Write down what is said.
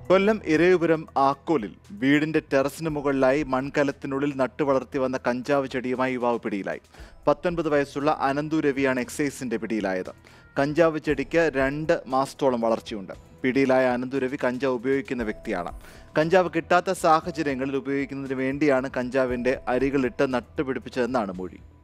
കൊല്ലം ഇരവിപുരം ആക്കോലിൽ വീടിന്റെ ടെറസിന് മുകളിലായി മൺകലത്തിനുള്ളിൽ നട്ടുവളർത്തി വന്ന കഞ്ചാവ് ചെടിയുമായി യുവാവ് പിടിയിലായി. 19 വയസ്സുള്ള അനന്തു രവിയാണ് എക്സൈസിന്റെ പിടിയിലായത്. കഞ്ചാവ് ചെടിക്ക് 2 മാസത്തോളം വളർച്ചയുണ്ട്. പിടിയിലായ അനന്തു രവി കഞ്ചാവ് ഉപയോഗിക്കുന്ന വ്യക്തിയാണ്. കഞ്ചാവ് കിട്ടാത്ത സാഹചര്യങ്ങളിൽ ഉപയോഗിക്കുന്നതിന് വേണ്ടിയാണ് കഞ്ചാവിന്റെ അരികളിട്ട് നട്ടുപിടിപ്പിച്ചതെന്നാണ് മൊഴി.